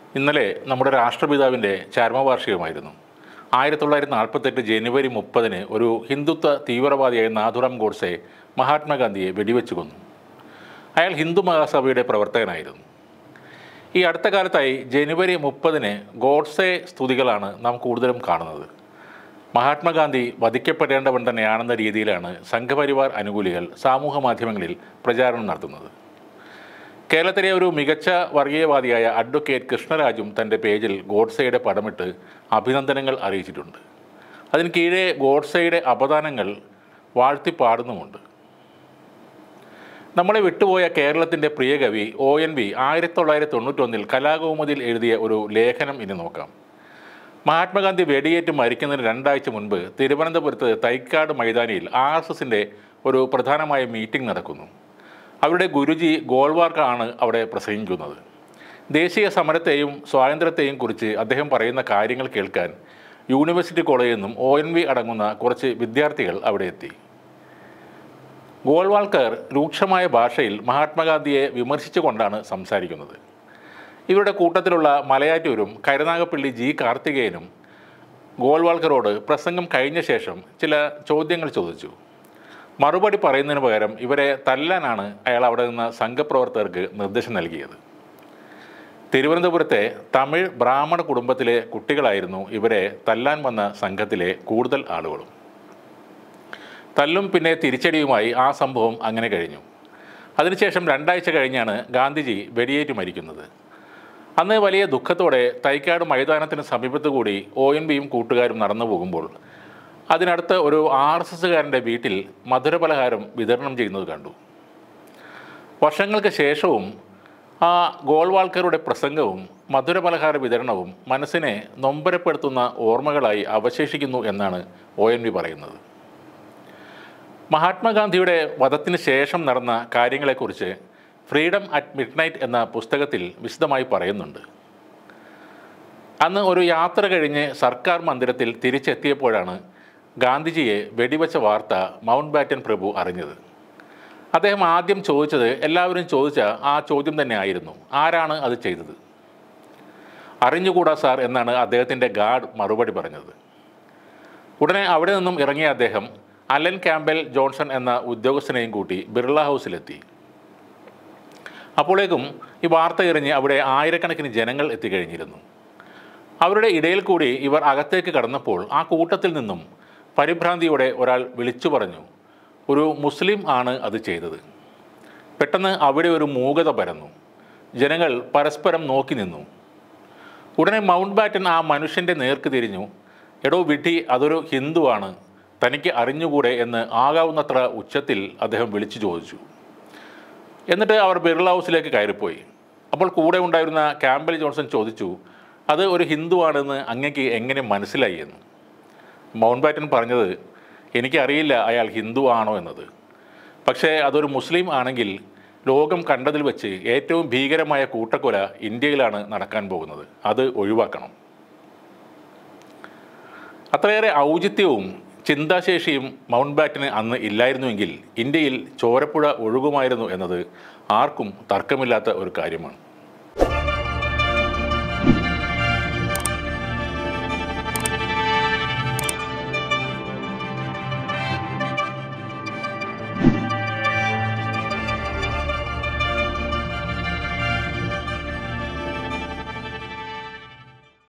ഇന്നലെ നമ്മുടെ രാഷ്ട്രപിതാവിൻ്റെ ചരമവാർഷികമായിരുന്നു. 1948 ജനുവരി 30 ഒരു ഹിന്ദുത്വ തീവ്രവാദിയായ നാഥുറാം ഗോഡ്സെ മഹാത്മാഗാന്ധിയെ വെടിവെച്ച് കൊന്നു. അയാൾ ഹിന്ദു മഹാസഭയുടെ പ്രവർത്തകനായിരുന്നു. ഈ അടുത്ത കാലത്തായി ജനുവരി 30 ഗോഡ്സെ സ്തുതികളാണ് നാം കൂടുതലും കാണുന്നത്. മഹാത്മാഗാന്ധി വധിക്കപ്പെടേണ്ടവൻ തന്നെയാണെന്ന രീതിയിലാണ് സംഘപരിവാർ അനുകൂലികൾ സമൂഹ മാധ്യമങ്ങളിൽ പ്രചാരണം നടത്തുന്നത്. കേരളത്തിലെ ഒരു മികച്ച വർഗീയവാദിയായ അഡ്വക്കേറ്റ് കൃഷ്ണരാജും തൻ്റെ പേജിൽ ഗോഡ്സെയുടെ പടമിട്ട് അഭിനന്ദനങ്ങൾ അറിയിച്ചിട്ടുണ്ട്. അതിന് കീഴെ ഗോഡ്സെയുടെ അപദാനങ്ങൾ വാഴ്ത്തിപ്പാടുന്നുമുണ്ട്. നമ്മളെ വിട്ടുപോയ കേരളത്തിൻ്റെ പ്രിയ കവി ONV 1991 കലാകൗമുദിയിൽ എഴുതിയ ഒരു ലേഖനം ഇനി നോക്കാം. മഹാത്മാഗാന്ധി വെടിയേറ്റ് മരിക്കുന്നതിന് 2 ആഴ്ച മുൻപ് തിരുവനന്തപുരത്ത് തൈക്കാട് മൈതാനിയിൽ RSSൻ്റെ ഒരു പ്രധാനമായ മീറ്റിംഗ് നടക്കുന്നു. അവരുടെ ഗുരുജി ഗോൾവാർക്കാണ് അവിടെ പ്രസംഗിക്കുന്നത്. ദേശീയ സമരത്തെയും സ്വാതന്ത്ര്യത്തെയും കുറിച്ച് അദ്ദേഹം പറയുന്ന കാര്യങ്ങൾ കേൾക്കാൻ യൂണിവേഴ്സിറ്റി കോളേജിൽ നിന്നും ONV അടങ്ങുന്ന കുറച്ച് വിദ്യാർത്ഥികൾ അവിടെ എത്തി. ഗോൾവാൾക്കർ രൂക്ഷമായ ഭാഷയിൽ മഹാത്മാഗാന്ധിയെ വിമർശിച്ചുകൊണ്ടാണ് സംസാരിക്കുന്നത്. ഇവരുടെ കൂട്ടത്തിലുള്ള മലയാറ്റൂരും കരുനാഗപ്പള്ളി G. കാർത്തികേയനും ഗോൾവാൾക്കറോട് പ്രസംഗം കഴിഞ്ഞ ശേഷം ചില ചോദ്യങ്ങൾ ചോദിച്ചു. മറുപടി പറയുന്നതിന് പകരം ഇവരെ തല്ലാനാണ് അയാൾ അവിടെ നിന്ന് സംഘപ്രവർത്തകർക്ക് നിർദ്ദേശം നൽകിയത്. തിരുവനന്തപുരത്തെ തമിഴ് ബ്രാഹ്മണ കുടുംബത്തിലെ കുട്ടികളായിരുന്നു ഇവരെ തല്ലാൻ വന്ന സംഘത്തിലെ കൂടുതൽ ആളുകളും. തല്ലും പിന്നെ തിരിച്ചടിയുമായി ആ സംഭവം അങ്ങനെ കഴിഞ്ഞു. അതിനുശേഷം 2 ആഴ്ച കഴിഞ്ഞാണ് ഗാന്ധിജി വെടിയേറ്റ് മരിക്കുന്നത്. അന്ന് വലിയ ദുഃഖത്തോടെ തൈക്കാട് മൈതാനത്തിന് സമീപത്തു കൂടി ONVയും കൂട്ടുകാരും നടന്നു പോകുമ്പോൾ അതിനടുത്ത് ഒരു RSSകാരൻ്റെ വീട്ടിൽ മധുരപലഹാരം വിതരണം ചെയ്യുന്നത് കണ്ടു. വർഷങ്ങൾക്ക് ശേഷവും ആ ഗോൾവാൾക്കറുടെ പ്രസംഗവും മധുരപലഹാര വിതരണവും മനസ്സിനെ നൊമ്പരപ്പെടുത്തുന്ന ഓർമ്മകളായി അവശേഷിക്കുന്നു എന്നാണ് ONV പറയുന്നത്. മഹാത്മാഗാന്ധിയുടെ വധത്തിന് ശേഷം നടന്ന കാര്യങ്ങളെക്കുറിച്ച് ഫ്രീഡം അറ്റ് മിഡ്നൈറ്റ് എന്ന പുസ്തകത്തിൽ വിശദമായി പറയുന്നുണ്ട്. അന്ന് ഒരു യാത്ര കഴിഞ്ഞ് സർക്കാർ മന്ദിരത്തിൽ തിരിച്ചെത്തിയപ്പോഴാണ് ഗാന്ധിജിയെ വെടിവെച്ച വാർത്ത മൗണ്ട് ബാറ്റൻ പ്രഭു അറിഞ്ഞത്. അദ്ദേഹം ആദ്യം ചോദിച്ചത് എല്ലാവരും ചോദിച്ച ആ ചോദ്യം തന്നെ ആയിരുന്നു, ആരാണ് അത് ചെയ്തത്? അറിഞ്ഞുകൂടാ സാർ എന്നാണ് അദ്ദേഹത്തിൻ്റെ ഗാർഡ് മറുപടി പറഞ്ഞത്. ഉടനെ അവിടെ നിന്നും ഇറങ്ങിയ അദ്ദേഹം അലൻ ക്യാമ്പൽ ജോൺസൺ എന്ന ഉദ്യോഗസ്ഥനെയും കൂട്ടി ബിർള ഹൗസിലെത്തി. അപ്പോഴേക്കും ഈ വാർത്ത എറിഞ്ഞ് അവിടെ ആയിരക്കണക്കിന് ജനങ്ങൾ എത്തിക്കഴിഞ്ഞിരുന്നു. അവരുടെ ഇടയിൽ കൂടി ഇവർ അകത്തേക്ക് കടന്നപ്പോൾ ആ കൂട്ടത്തിൽ നിന്നും പരിഭ്രാന്തിയോടെ ഒരാൾ വിളിച്ചു പറഞ്ഞു, ഒരു മുസ്ലിം ആണ് അത് ചെയ്തത്. പെട്ടെന്ന് അവിടെ ഒരു മൂകത പരന്നു. ജനങ്ങൾ പരസ്പരം നോക്കി നിന്നു. ഉടനെ മൗണ്ട് ബാറ്റൻ ആ മനുഷ്യൻ്റെ നേർക്ക് തിരിഞ്ഞു, എടോ വിഡ്ഢി, അതൊരു ഹിന്ദുവാണ്, തനിക്ക് അറിഞ്ഞുകൂടെ എന്ന് ആകാവുന്നത്ര ഉച്ചത്തിൽ അദ്ദേഹം വിളിച്ചു ചോദിച്ചു. എന്നിട്ട് അവർ ബിർള ഹൗസിലേക്ക് കയറിപ്പോയി. അപ്പോൾ കൂടെ ഉണ്ടായിരുന്ന ക്യാമ്പൽ ജോൺസൺ ചോദിച്ചു, അത് ഒരു ഹിന്ദുവാണെന്ന് അങ്ങേക്ക് എങ്ങനെ മനസ്സിലായി എന്ന്. മൗണ്ട് ബാറ്റൻ പറഞ്ഞത്, എനിക്കറിയില്ല അയാൾ ഹിന്ദു ആണോ എന്നത്, പക്ഷേ അതൊരു മുസ്ലിം ആണെങ്കിൽ ലോകം കണ്ടതിൽ വെച്ച് ഏറ്റവും ഭീകരമായ കൂട്ടക്കൊല ഇന്ത്യയിലാണ് നടക്കാൻ പോകുന്നത്, അത് ഒഴിവാക്കണം. അത്രയേറെ ഔചിത്യവും ചിന്താശേഷിയും മൗണ്ട് ബാറ്റന് അന്ന് ഇല്ലായിരുന്നുവെങ്കിൽ ഇന്ത്യയിൽ ചോരപ്പുഴ ഒഴുകുമായിരുന്നു എന്നത് ആർക്കും തർക്കമില്ലാത്ത ഒരു കാര്യമാണ്.